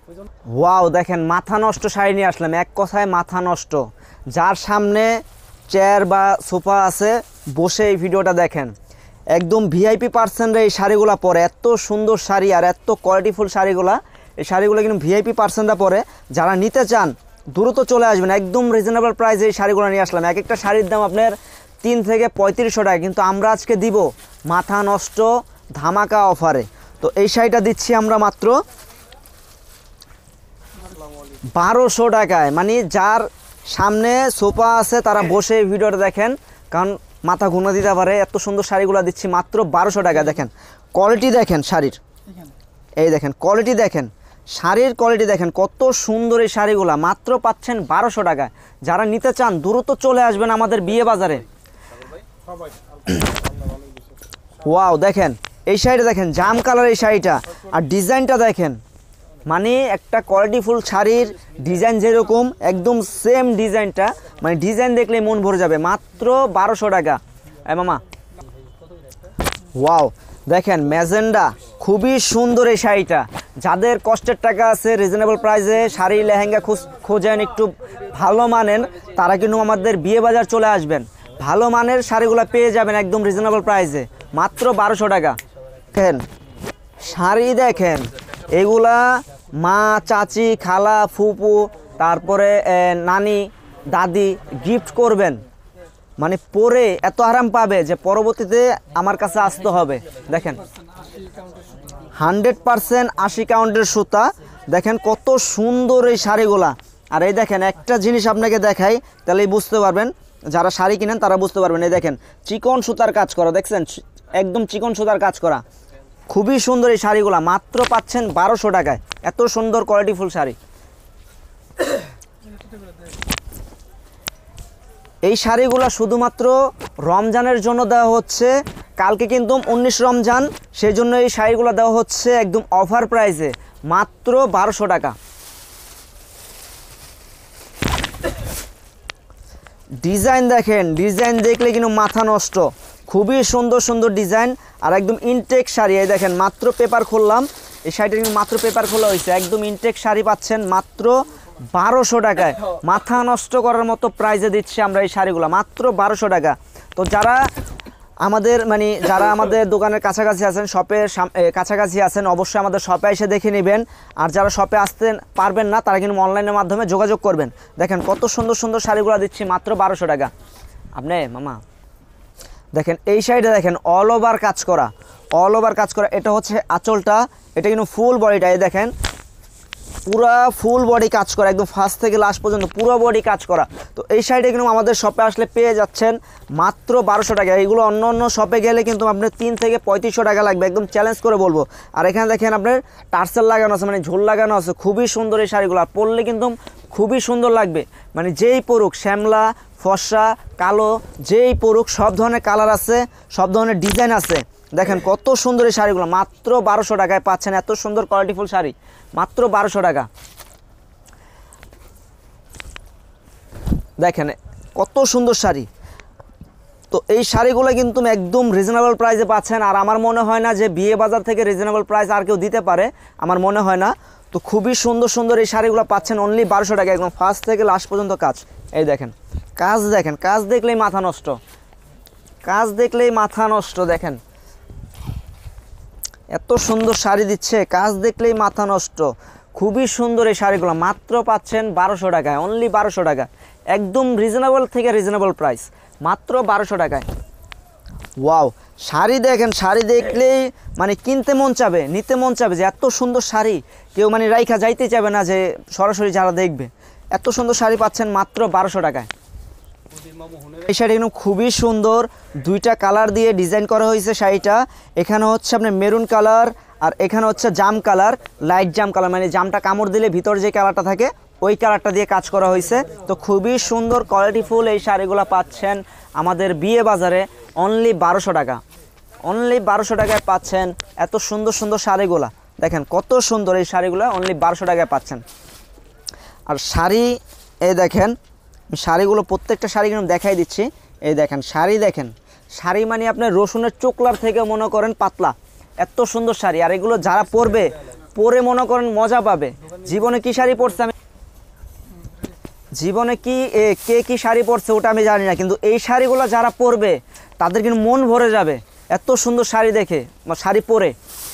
Wow দেখেন মাথা নষ্ট শাড়ি নিয়ে আসলাম, এক কথায় মাথা নষ্ট। যার সামনে চেয়ার বা সোফা আছে বসে এই ভিডিওটা দেখেন, একদম ভিআইপি পার্সনরা এই শাড়িগুলো পরে, এত সুন্দর শাড়ি আর এত কোয়ালিটিফুল শাড়িগুলা। এই শাড়িগুলো কিন্তু ভিআইপি পার্সনরা পরে। যারা নিতে চান দ্রুত চলে আসবেন, একদম রিজনেবল প্রাইসে এই শাড়িগুলো নিয়ে আসলাম। এক একটা শাড়ির দাম আপনার 3 থেকে 3500 টাকা, কিন্তু আমরা আজকে দিব মাথা নষ্ট ধামাকা অফারে। তো এই শাড়িটা দিচ্ছি আমরা মাত্র 1200 টাকায়। মানে যার সামনে সোফা আছে তারা বসে এই ভিডিওটা দেখেন, কারণ মাথা ঘুমা দিতে পারে। এত সুন্দর শাড়িগুলো দিচ্ছি মাত্র 1200 টাকা। দেখেন কোয়ালিটি দেখেন শাড়ির, এই দেখেন কোয়ালিটি দেখেন, শাড়ির কোয়ালিটি দেখেন, কত সুন্দর এই শাড়িগুলো মাত্র পাচ্ছেন 1200 টাকায়। যারা নিতে চান দ্রুত চলে আসবেন আমাদের বিয়ে বাজারে। ওয়াও দেখেন এই শাড়িটা দেখেন, জাম কালার এই শাড়িটা, আর ডিজাইনটা দেখেন, মানে একটা কোয়ালিটিফুল শাড়ির ডিজাইন যেরকম একদম সেম ডিজাইনটা, মানে ডিজাইন দেখলে মন ভরে যাবে। মাত্র 1200 টাকা। মামা ওয়াও দেখেন ম্যাজেন্ডা, খুবই সুন্দর এই শাড়িটা। যাদের কষ্টের টাকা আছে, রিজনেবল প্রাইসে শাড়ি লেহেঙ্গা খোঁজেন একটু ভালো মানের, তারা কিন্তু আমাদের বিয়ে বাজার চলে আসবেন। ভালো মানের শাড়িগুলো পেয়ে যাবেন একদম রিজনেবল প্রাইসে মাত্র 1200 টাকা। দেখেন শাড়ি দেখেন, এগুলা মা, চাচি, খালা, ফুপু, তারপরে নানি, দাদি গিফট করবেন, মানে পরে এত আরাম পাবে যে পরবর্তীতে আমার কাছে আসতে হবে। দেখেন 100% 80 কাউন্টের সুতা। দেখেন কত সুন্দর এই শাড়িগুলা। আর এই দেখেন একটা জিনিস আপনাকে দেখাই, তাহলেই বুঝতে পারবেন, যারা শাড়ি কিনেন তারা বুঝতে পারবেন। এই দেখেন চিকন সুতার কাজ করা, দেখছেন একদম চিকন সুতার কাজ করা, খুবই সুন্দর এই শাড়িগুলা। মাত্র পাচ্ছেন 1200 টাকায়, এত সুন্দর কোয়ালিটিফুল শাড়ি। এই শাড়িগুলো শুধুমাত্র রমজানের জন্য দেওয়া হচ্ছে, কালকে কিন্তু 19 রমজান, সেই জন্য এই শাড়িগুলো দেওয়া হচ্ছে একদম অফার প্রাইসে মাত্র 1200 টাকা। ডিজাইন দেখেন, ডিজাইন দেখলে কিন্তু মাথা নষ্ট, খুবই সুন্দর সুন্দর ডিজাইন আর একদম ইনটেক শাড়ি। এই দেখেন মাত্র পেপার খুললাম, এই শাড়িটা কিন্তু মাত্র পেপার খোলা হয়েছে, একদম ইনটেক শাড়ি পাচ্ছেন মাত্র 1200 টাকায়। মাথা নষ্ট করার মতো প্রাইসে দিচ্ছি আমরা এই শাড়িগুলো মাত্র 1200 টাকা। তো যারা আমাদের দোকানের কাছাকাছি আছেন, শপের কাছাকাছি আছেন, অবশ্যই আমাদের শপে এসে দেখে নেবেন। আর যারা শপে আসতে পারবেন না তারা কিন্তু অনলাইনের মাধ্যমে যোগাযোগ করবেন। দেখেন কত সুন্দর সুন্দর শাড়িগুলো দিচ্ছি মাত্র 1200 টাকা। আপনি মামা দেখেন এই শাড়িটা দেখেন, অল ওভার কাজ করা, অল ওভার কাজ করা। এটা হচ্ছে আঁচলটা, এটা কিন্তু ফুল বডিটা, এই দেখেন পুরা ফুল বডি কাজ করা, একদম ফার্স্ট থেকে লাস্ট পর্যন্ত পুরো বডি কাজ করা। তো এই শাড়িটা কিন্তু আমাদের শপে আসলে পেয়ে যাচ্ছেন মাত্র 1200 টাকা। এইগুলো অন্য অন্য শপে গেলে কিন্তু আপনার 3 থেকে 3500 টাকা লাগবে, একদম চ্যালেঞ্জ করে বলবো। আর এখানে দেখেন আপনার টার্সেল লাগানো আছে, মানে ঝোল লাগানো আছে, খুবই সুন্দর এই শাড়িগুলো। আর পরলে কিন্তু খুবই সুন্দর লাগবে, মানে যেই পরুক, শ্যামলা, ফর্সা, কালো, যেই পরুক, সব ধরনের কালার আছে, সব ধরনের ডিজাইন আছে। দেখেন কত সুন্দর এই শাড়িগুলো মাত্র 1200 টাকায় পাচ্ছেন, এত সুন্দর কোয়ালিটিফুল শাড়ি মাত্র 1200 টাকা। দেখেন কত সুন্দর শাড়ি। তো এই শাড়িগুলো কিন্তু একদম রিজনেবল প্রাইসে পাচ্ছেন। আর আমার মনে হয় না যে বিয়ে বাজার থেকে রিজনেবল প্রাইস আর কেউ দিতে পারে, আমার মনে হয় না। তো খুবই সুন্দর সুন্দর এই শাড়িগুলো পাচ্ছেন অনলি 1200 টাকা, একদম ফার্স্ট থেকে লাস্ট পর্যন্ত কাজ। এই দেখেন কাজ, দেখেন কাজ দেখলেই মাথা নষ্ট, কাজ দেখলেই মাথা নষ্ট। দেখেন এত সুন্দর শাড়ি দিচ্ছে, কাজ দেখলেই মাথা নষ্ট, খুবই সুন্দর এই শাড়িগুলো মাত্র পাচ্ছেন 1200 টাকায়, অনলি 1200 টাকা, একদম রিজনেবল থেকে রিজনেবল প্রাইস মাত্র 1200 টাকায়। ওয়াও শাড়ি দেখেন, শাড়ি দেখলেই মানে কিনতে মন চাবে, নিতে মন চাবে, যে এত সুন্দর শাড়ি কেউ মানে রাইখা যাইতে চাবে না, যে সরাসরি যারা দেখবে। এত সুন্দর শাড়ি পাচ্ছেন মাত্র 1200 টাকায়। এই শাড়ি কিন্তু খুবই সুন্দর, দুইটা কালার দিয়ে ডিজাইন করা হয়েছে শাড়িটা। এখানে হচ্ছে আপনার মেরুন কালার, আর এখানে হচ্ছে জাম কালার, লাইট জাম কালার, মানে জামটা কামড় দিলে ভিতর যে কালারটা থাকে ওই কালারটা দিয়ে কাজ করা হয়েছে। তো খুবই সুন্দর কোয়ালিটিফুল এই শাড়িগুলো পাচ্ছেন আমাদের বিয়ে বাজারে অনলি 1200 টাকা, অনলি 1200 টাকায় পাচ্ছেন এত সুন্দর সুন্দর শাড়িগুলা। দেখেন কত সুন্দর এই শাড়িগুলো অনলি 1200 টাকায় পাচ্ছেন। আর শাড়ি এই দেখেন, শাড়িগুলো প্রত্যেকটা শাড়ি কিন্তু দেখাই দিচ্ছি। এই দেখেন শাড়ি, দেখেন শাড়ি মানে আপনার রসুনের চোকলার থেকে মনে করেন পাতলা, এত সুন্দর শাড়ি। আর এগুলো যারা পরবে পরে মনে করেন মজা পাবে। জীবনে কি শাড়ি পরছে আমি জীবনে কি কে কি শাড়ি পরছে ওটা আমি জানি না, কিন্তু এই শাড়িগুলো যারা পরবে তাদের কিন্তু মন ভরে যাবে এত সুন্দর শাড়ি দেখে বা শাড়ি পরে।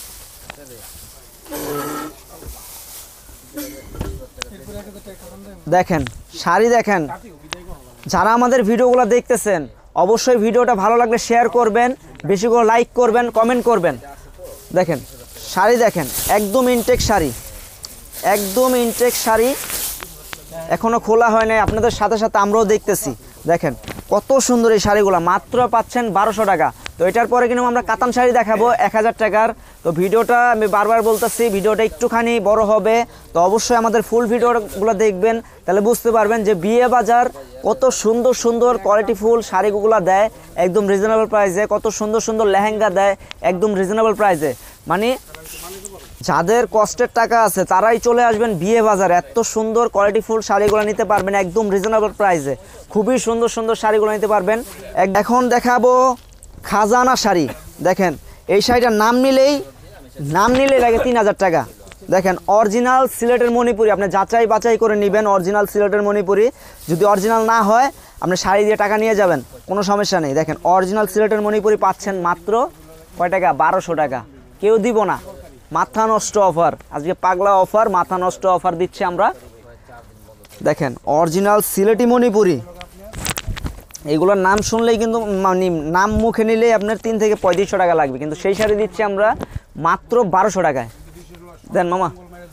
দেখেন শাড়ি দেখেন, যারা আমাদের ভিডিওগুলো দেখতেছেন অবশ্যই ভিডিওটা ভালো লাগলে শেয়ার করবেন, বেশি করে লাইক করবেন, কমেন্ট করবেন। দেখেন শাড়ি দেখেন, একদম ইনটেক শাড়ি, একদম ইনটেক শাড়ি, এখনো খোলা হয় নাই, আপনাদের সাথে সাথে আমরাও দেখতেছি। দেখেন কত সুন্দর এই শাড়িগুলো, মাত্র পাচ্ছেন 1200 টাকা। তো এটার পরে কিন্তু আমরা কাতান শাড়ি দেখাবো 1000 টাকার। তো ভিডিওটা আমি বারবার বলতেছি ভিডিওটা একটুখানি বড় হবে, তো অবশ্যই আমাদের ফুল ভিডিওগুলো দেখবেন, তাহলে বুঝতে পারবেন যে বিয়ে বাজার কত সুন্দর সুন্দর কোয়ালিটি ফুল শাড়িগুলো দেয় একদম রিজনেবল প্রাইসে, কত সুন্দর সুন্দর লেহেঙ্গা দেয় একদম রিজনেবল প্রাইসে। মানে যাদের কষ্টের টাকা আছে তারাই চলে আসবেন বিয়ে বাজার, এত সুন্দর কোয়ালিটি ফুল শাড়িগুলো নিতে পারবেন একদম রিজনেবল প্রাইসে, খুবই সুন্দর সুন্দর শাড়িগুলো নিতে পারবেন। এখন দেখাবো খাজানা শাড়ি। দেখেন এই শাড়িটার নাম নিলেই লাগে 3000 টাকা। দেখেন অরিজিনাল সিলেটের মণিপুরি, আপনি যাচাই বাছাই করে নেবেন অরিজিনাল সিলেটের মণিপুরি, যদি অরিজিনাল না হয় আপনি শাড়ি দিয়ে টাকা নিয়ে যাবেন, কোনো সমস্যা নেই। দেখেন অরিজিনাল সিলেটের মণিপুরি পাচ্ছেন মাত্র কয় টাকা? 1200 টাকা। কেউ দিব না, মাথা নষ্ট অফার, আজকে পাগলা অফার, মাথা নষ্ট অফার দিচ্ছি আমরা। দেখেন অরিজিনাল সিলেটি মণিপুরি, এগুলোর নাম শুনলেই কিন্তু মানে নাম মুখে নিলেই আপনার 3 থেকে 3500 টাকা লাগবে, কিন্তু সেই শাড়ি দিচ্ছি আমরা মাত্র 1200 টাকায়। দেন মামা,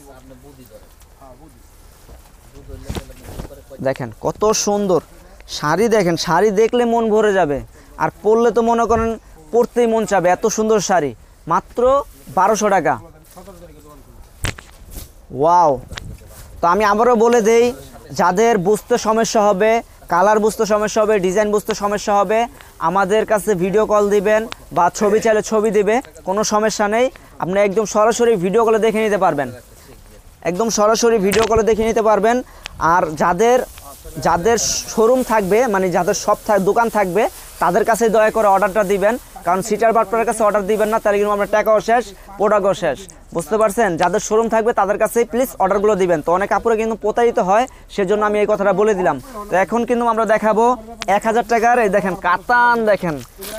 দেখেন কত সুন্দর শাড়ি, দেখেন শাড়ি দেখলে মন ভরে যাবে, আর পরলে তো মনে করেন পরতেই মন চাবে, এত সুন্দর শাড়ি মাত্র 1200 টাকা। ওয়াও! তো আমি আবারও বলে দেই, যাদের বুঝতে সমস্যা হবে, কালার বুঝতে সমস্যা হবে, ডিজাইন বুঝতে সমস্যা হবে, আমাদের কাছে ভিডিও কল দিবেন বা ছবি চাইলে ছবি দিবে, কোনো সমস্যা নেই। আপনি একদম সরাসরি ভিডিও কলে দেখে নিতে পারবেন, একদম সরাসরি ভিডিও কলে দেখে নিতে পারবেন। আর যাদের শোরুম থাকবে, মানে যাদের সব দোকান থাকবে, তাদের কাছে দয়া করে অর্ডারটা দিবেন, কারণ সিটার বাটপারের কাছে অর্ডার দিবেন না, তাহলে কিন্তু আপনার টাকাও শেষ, প্রোডাক্টও শেষ, বুঝতে পারছেন? যাদের শোরুম থাকবে তাদের কাছে প্লিজ অর্ডারগুলো দিবেন। তো অনেক কাপড়ে কিন্তু প্রতারিত হয়, সেজন্য আমি এই কথাটা বলে দিলাম। তো এখন কিন্তু আমরা দেখাবো 1000 টাকার, এই দেখেন কাতান, দেখেন